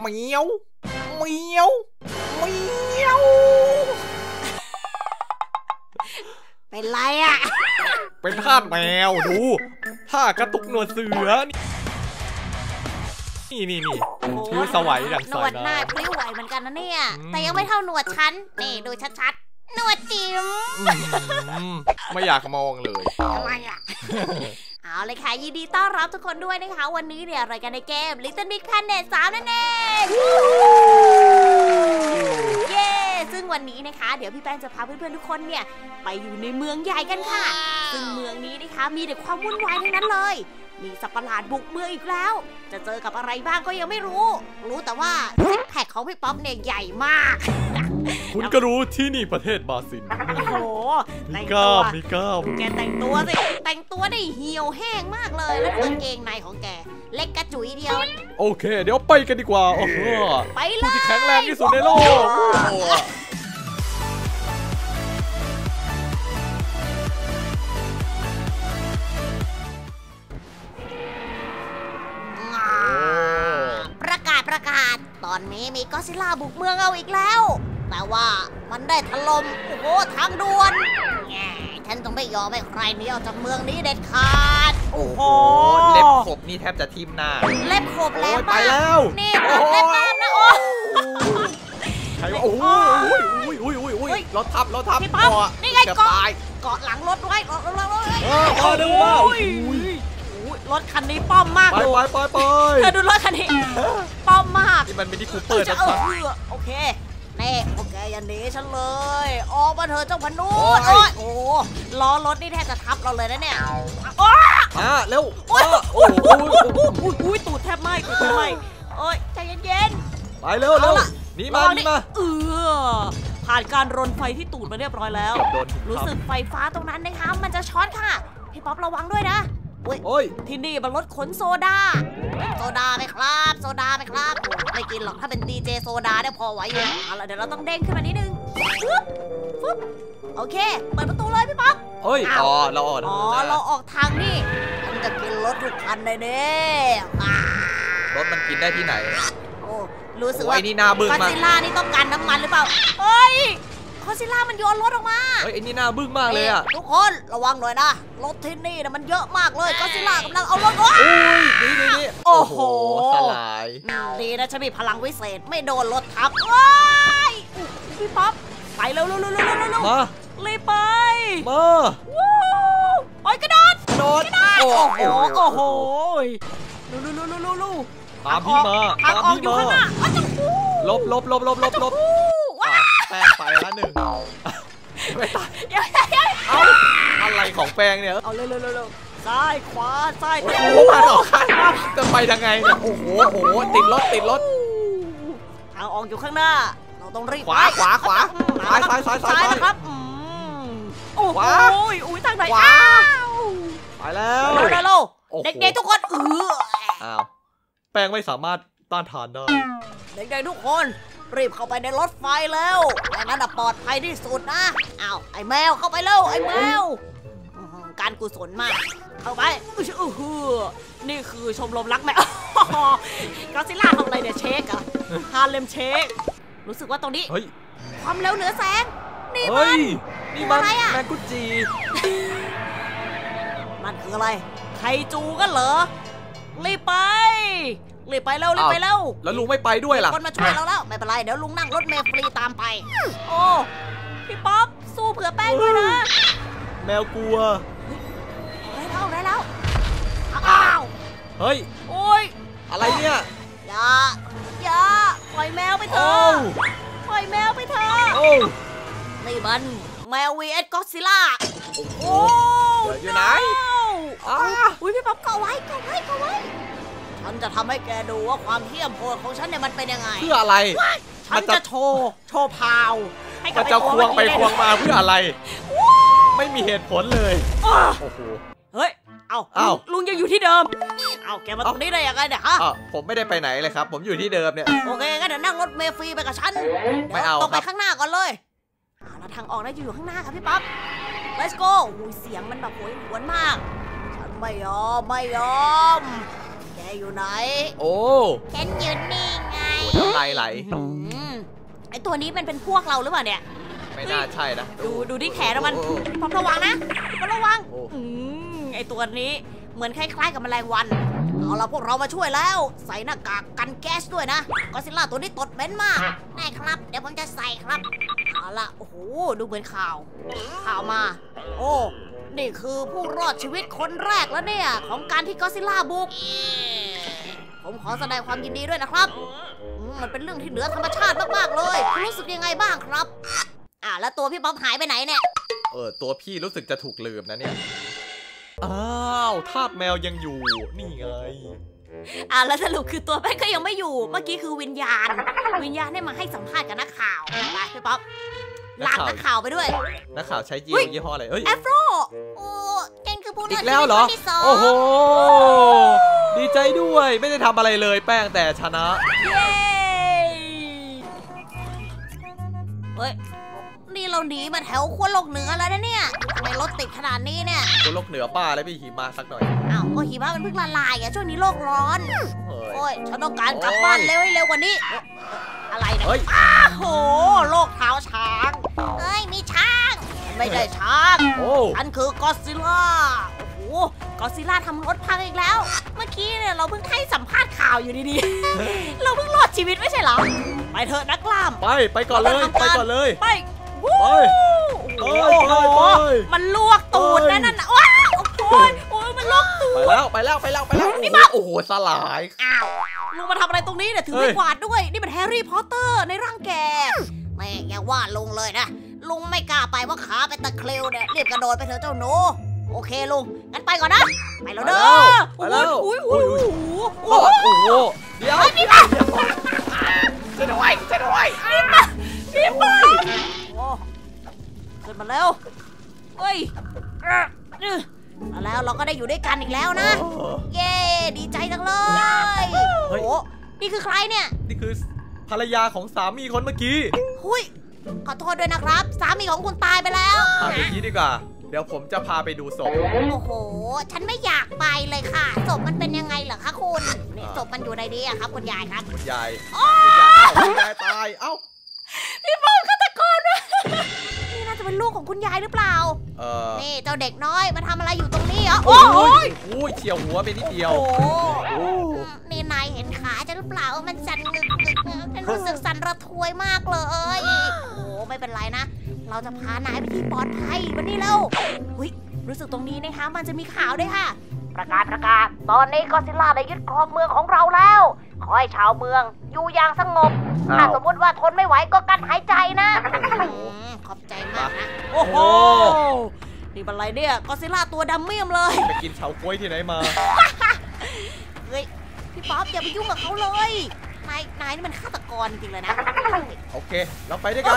เหมียวเหมียวเหมียวเป็นไรอ่ะเป็นทาสแมวดูท่ากระตุกหนวดเสือนี่ชื่อสวัยดังสายหนวดหน้าพลิ้วไหวเหมือนกันนะเนี่ยแต่ยังไม่เท่าหนวดฉันนี่ดูชัดๆหนวดจิ๋มไม่อยากมองเลยทำไมอ่ะเอาเลยค่ะยินดีต้อนรับทุกคนด้วยนะคะวันนี้เนี่ยรายการในเกม Little Big Planet 3นั่นเองเย้ซึ่งวันนี้นะคะเดี๋ยวพี่แป้งจะพาเพื่อนๆทุกคนเนี่ยไปอยู่ในเมืองใหญ่กันค่ะซึ่งเมืองนี้นะคะมีแต่ความวุ่นวายทั้งนั้นเลยมีสัตว์ประหลาดบุกเมืองอีกแล้วจะเจอกับอะไรบ้างก็ยังไม่รู้แต่ว่าซิกแพคของพี่ป๊อปเนี่ยใหญ่มากคุณก็รู้ที่นี่ประเทศบราซิลโอ้โหมีกล้ามแกแต่งตัวสิแต่งตัวได้เหี่ยวแห้งมากเลยแล้วกางเกงในของแกเล็กกระจุยเดียวโอเคเดี๋ยวไปกันดีกว่าโอ้โหไปเลยผู้ที่แข็งแรงที่สุดในโลกประกาศตอนนี้มีก็อดซิลล่าบุกเมืองเอาอีกแล้วแต่ว่ามันได้ถล่มโอ้โหทางด่วนฉันต้องไม่ยอมให้ใครหนีออกจากเมืองนี้เด็ดขาดโอ้โหเล็บขบนี่แทบจะทิ่มหน้าเล็บขบแล้วไปแล้วนี่เล็บบ้านนะโอ้ใครว่าโอ้ยรถทับพี่ป๊อปนี่ไงเกาะหลังรถไว้เกาะดึงว่ารถคันนี้ป้อมมากเลยไปเธอดูรถคันนี้ป้อมมากนี่มันไม่ได้คูเปอร์นะโอเคนี่โอเคอย่าหนีฉันเลยออกมาเถอะเจ้าพนุษย์โอ้ล้อรถนี่แทบจะทับเราเลยนะเนี่ยเร็วโอ้ยตูดแทบไหม้โอ้ยใจเย็นๆไปเร็วนี่มาผ่านการรนไฟที่ตูดมาเรียบร้อยแล้วรู้สึกไฟฟ้าตรงนั้นนะคะมันจะช็อตค่ะพี่ป๊อประวังด้วยนะที่นี่มันรถขนโซดาไหมครับไม่กินหรอกถ้าเป็นดีเจโซดาเนี่ยพอไหวอยู่เอาล่ะเดี๋ยวเราต้องเด้งขึ้นมานิดนึงฟึบโอเคเปิดประตูเลยพี่ป๊อปเราออกทางนี่มันจะกินรถทุกคันเลยเนี่ยรถมันกินได้ที่ไหนรู้สึกว่านี่น่าบึ้งมากก็อดซิลล่านี่ต้องการน้ำมันหรือเปล่าเฮ้ยก็อดซิลล่ามันโยนรถออกมาไอ้นี่น่าบึ้งมากเลยอะทุกคนระวังหน่อยนะรถที่นี่นะมันเยอะมากเลยก็อดซิลล่ากำลังเอารถนี่โอ้โหสลายดีนะฉันมีพลังวิเศษไม่โดนรถทับพี่ป๊อปไปเร็วมารีบไปมาโอ้ยกระโดดโอ้โหตามพี่มาลบแป้งไปแล้วหนึ่งไม่ตายอะไรของแป้งเนี่ยเอาเร็วซ้ายขวาซ้ายมาต่อขั้นจะไปยังไงเนี่ยโอ้โหติดรถทางออกอยู่ข้างหน้าเราต้องรีบขวาซ้ายนะครับโอ้โหทางไหนไปแล้วเด็กๆทุกคนแป้งไม่สามารถต้านทานได้เด็กๆทุกคนรีบเข้าไปในรถไฟแล้วแต่นั้นปลอดภัยที่สุดนะไอ้แมวเข้าไปแล้วไอ้แมวการกุศลมากเข้าไปนี่คือชมรมรักแมวก็อดซิลล่าทำอะไรเนี่ยเช็คอะฮาเลมเช็ครู้สึกว่าตรงนี้ความเร็วเหนือแสงนี่มันอะไรอะแมงกุจีมันคืออะไรไคจูกันเหรอรีบไปแล้วแล้วลุงไม่ไปด้วยล่ะคนมาช่วยเราแล้วไม่เป็นไรเดี๋ยวลุงนั่งรถเมล์ฟรีตามไปโอ้พี่ป๊อปสู้เผื่อแป้งด้วยนะแมวกลัวได้แล้วเฮ้ยโอ้ยอะไรเนี่ยอย่าปล่อยแมวไปเถอะนี่มันแมว vs ก็อดซิลล่าโอ้อยู่ไหนพี่ป๊อปเกาะไว้ฉันจะทำให้แกดูว่าความเหี้ยมโหดของฉันเนี่ยมันเป็นยังไงเพื่ออะไรฉันจะโชว์พาวมันจะควงไปควงมาเพื่ออะไรไม่มีเหตุผลเลยโอ้โหเฮ้ยลุงยังอยู่ที่เดิมแกมาตรงนี้ได้ยังไงเนี่ยฮะผมไม่ได้ไปไหนเลยครับผมอยู่ที่เดิมเนี่ยโอเคงั้นเดี๋ยวนั่งรถเมล์ฟรีไปกับฉันไม่เอาต้องไปข้างหน้าก่อนเลยแล้วทางออกได้อยู่ข้างหน้าครับพี่ป๊อป let's go เสียงมันแบบโหยหวนมากฉันไม่ยอมแกอยู่ไหนโอ้ฉันอยู่นี่ไงายไหลไอตัวนี้เป็นพวกเราหรือเปล่าเนี่ยไม่น่าใช่นะดูที่แขนมันพร้อมระวังนะพร้อมระวังไอตัวนี้เหมือนคล้ายๆกับแมลงวันเอาล่ะพวกเรามาช่วยแล้วใส่หน้ากากกันแก๊สด้วยนะก็ซิลล่าตัวนี้ตดเหม็นมากได้ครับเดี๋ยวผมจะใส่ครับเอาล่ะโอ้โหดูเหมือนข่าวมาโอ้นี่คือผู้รอดชีวิตคนแรกแล้วเนี่ยของการที่ก็ซิลล่าบุกผมขอแสดงความยินดีด้วยนะครับมันเป็นเรื่องที่เหนือธรรมชาติมากๆเลยคุณรู้สึกยังไงบ้างครับแล้วตัวพี่ป๊อปหายไปไหนเนี่ยตัวพี่รู้สึกจะถูกลืมนะเนี่ยอ้าวทาสแมวยังอยู่นี่ไงแล้วสรุปคือตัวแป้งก็ยังไม่อยู่เมื่อกี้คือวิญญาณได้มาให้สัมภาษณ์กับนักข่าวไปพี่ป๊อปลากนักข่าวไปด้วยนักข่าวใช้ยี่ห้ออะไรแอฟโรโอ้เก่งคือผู้รอดชีวิตคนที่สองโอ้โหดีใจด้วยไม่ได้ทำอะไรเลยแป้งแต่ชนะเย้เฮ้ยนี่เราหนีมาแถวขั้วโลกเหนือแล้วนะเนี่ยทำไมรถติดขนาดนี้เนี่ยขั้วโลกเหนือป้าแล้วพี่หิมะสักหน่อยก็หิมะมันเพิ่งละลายช่วงนี้โลกร้อนโอ้ยฉันต้องการกลับบ้านเร็วกว่านี้อะไรเนี่ยโอ้โหโลกเท้าช้างมีช้างไม่ได้ช้างฉันคือกอดซิลล่าโอ้โหกอดซิลล่าทำรถพังอีกแล้วเมื่อกี้เนี่ยเราเพิ่งให้สัมภาษณ์ข่าวอยู่ดีๆเราเพิ่งรอดชีวิตไม่ใช่เหรอไปเถอะนักกล้ามไปก่อนเลยไปโอ้มันลวกตูดนั่นน่ะว้าวโอ้ยมันลวกตูดไปแล้วนี่มาโอ้โหสลายลุงมาทำอะไรตรงนี้เนี่ยถือไม้กวาดด้วยนี่เป็นแฮร์รี่พอตเตอร์ในร่างแกแม่อย่าว่าลุงเลยนะลุงไม่กล้าไปว่าขาเป็นตะคริวเนี่ยรีบกระโดดไปเถอะเจ้าหนูโอเคลุงงั้นไปก่อนนะไปแล้วเด้อไปแล้วโอ้โหเดี๋ยวพี่มาช่วยด้วยพี่มาขึ้นมาแล้วเฮ้ยแล้วเราก็ได้อยู่ด้วยกันอีกแล้วนะเย้ดีใจจังเลยโอ้นี่คือใครเนี่ยนี่คือภรรยาของสามีคนเมื่อกี้หุยขอโทษด้วยนะครับสามีของคุณตายไปแล้วพาไปที่ดีกว่าเดี๋ยวผมจะพาไปดูศพโอ้โหฉันไม่อยากไปเลยค่ะศพมันเป็นยังไงเหรอคะคุณศพมันอยู่ในนี้ครับคุณยายครับคุณยายตายพี่บอลฆาตกรนี่น่าจะเป็นลูกของคุณยายหรือเปล่านี่เจ้าเด็กน้อยมาทำอะไรอยู่ตรงนี้โอ้ยเฉียวหัวไปนิดเดียวนี่นายเห็นขาฉันหรือเปล่ามันสั่นงึกฉันรู้สึกสั่นระทวยมากเลยโอ้ไม่เป็นไรนะเราจะพานายไปที่ปลอดภัยวันนี้แล้วรู้สึกตรงนี้นะคะมันจะมีข่าวด้วยค่ะประกาศตอนนี้ก็ซิลล่าได้ยึดครองเมืองของเราแล้วขอให้ชาวเมืองอยู่อย่างสงบถ้าสมมติว่าทนไม่ไหวก็กั้นหายใจนะขอบใจมากนะโอ้โหนี่เป็นไรเนี่ยก็ซิลล่าตัวดำเมี่ยมเลยไปกินเฉาก๊วยที่ไหนมาเฮ้ยพี่ป๊อปอย่าไปยุ่งกับเขาเลยนายนี่มันฆาตกรจริงเลยนะโอเคเราไปด้วยกัน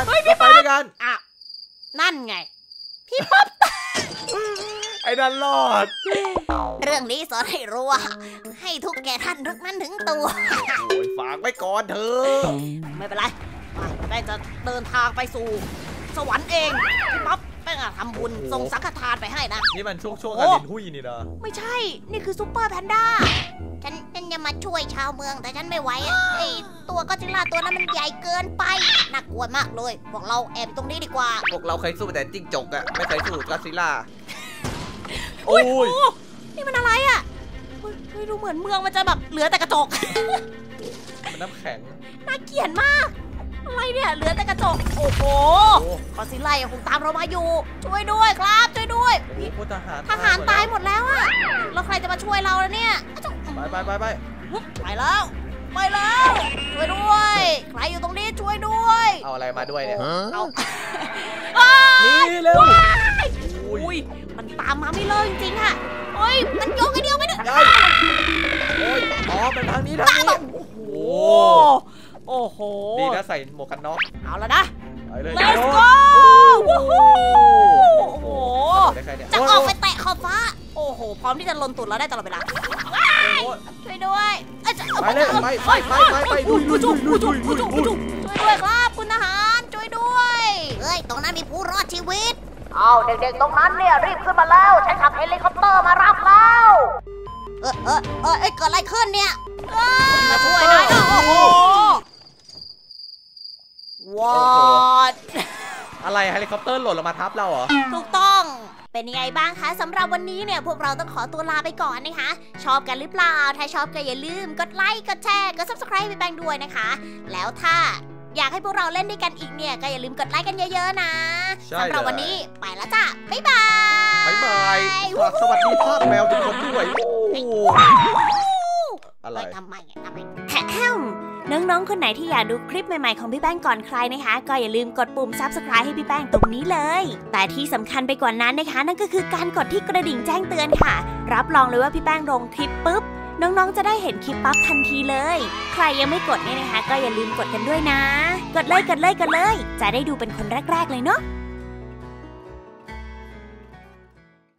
นั่นไงพี่ป๊อปไอ้นั่นรอดเรื่องนี้สอนให้รู้ว่าให้ทุกแก่ท่านทุกนั้นถึงตัวฝากไว้ก่อนเถอะไม่เป็นไรแป้งจะเดินทางไปสู่สวรรค์เองพี่ป๊อปแป้งทำบุญส่งสังฆทานไปให้นะนี่มันช่วงกระดิ่งหุ้ยนี่นะไม่ใช่นี่คือซุปเปอร์แพนด้าฉันจะมาช่วยชาวเมืองแต่ฉันไม่ไหวไอตัวก็ซิลล่าตัวนั้นมันใหญ่เกินไปน่ากลัวมากเลยพวกเราแอบตรงนี้ดีกว่าพวกเราเคยสู้แต่จิ้งจกอะไม่เคยสู้ก็ซิลล่าโอ้ยนี่มันอะไรอ่ะไม่รู้เหมือนเมืองมันจะแบบเหลือแต่กระจกมันน้ำแข็งน่าเกลียดมากอะไรเนี่ยเหลือแต่กระจกโอ้โหก็ซิลล่ายังคงตามเรามาอยู่ช่วยด้วยครับช่วยด้วยทหารตายหมดแล้วอะแล้วใครจะมาช่วยเราแล้วเนี่ยไปแล้วช่วยด้วยใครอยู่ตรงนี้ช่วยด้วยเอาอะไรมาด้วยเนี่ยนี่เร็วอุ้ยมันตามมาไม่เลิกจริงๆอะเฮ้ยมันโยกไอเดียวไม่ได้เป็นทางนี้โอ้โหดีนะใส่หมวกกันน็อกเอาแล้วนะไปเลย Let's go โอ้โหจะออกไปแตะขอบฟ้าโอ้โหพร้อมที่จะลนตุ่นเราได้ตลอดเวลาช่วยด้วยไปเลยไปดูช่วยด้วยครับคุณทหารช่วยด้วยเฮ้ยตรงนั้นมีผู้รอดชีวิตเอาเด็กๆตรงนั้นเนี่ยรีบขึ้นมาแล้วฉันขับเฮลิคอปเตอร์มารับแล้วเกิดอะไรขึ้นเนี่ยมาช่วยหน่อยโอ้โห What อะไรเฮลิคอปเตอร์หล่นลงมาทับเราเหรอถูกต้องเป็นยังไงบ้างคะสำหรับวันนี้เนี่ยพวกเราต้องขอตัวลาไปก่อนนะคะชอบกันหรือเปล่าถ้าชอบก็อย่าลืมกดไลค์กดแชร์กด Subscribe ไปแป้งด้วยนะคะแล้วถ้าอยากให้พวกเราเล่นด้วยกันอีกเนี่ยก็อย่าลืมกดไลค์กันเยอะๆนะสำหรับวันนี้ไปแล้วจ้ะบ๊ายบายบ๊ายบายสวัสดีทาสแมวทุกคนด้วยอะไรทำไมน้องๆคนไหนที่อยากดูคลิปใหม่ๆของพี่แป้งก่อนใครนะคะก็อย่าลืมกดปุ่ม Subscribe ให้พี่แป้งตรงนี้เลยแต่ที่สำคัญไปกว่านั้นนะคะนั่นก็คือการกดที่กระดิ่งแจ้งเตือนค่ะรับรองเลยว่าพี่แป้งลงคลิปปุ๊บน้องๆจะได้เห็นคลิปปั๊บทันทีเลยใครยังไม่กดเนี่ยนะคะก็อย่าลืมกดกันด้วยนะกดเลยจะได้ดูเป็นคนแรกๆเลยเนาะ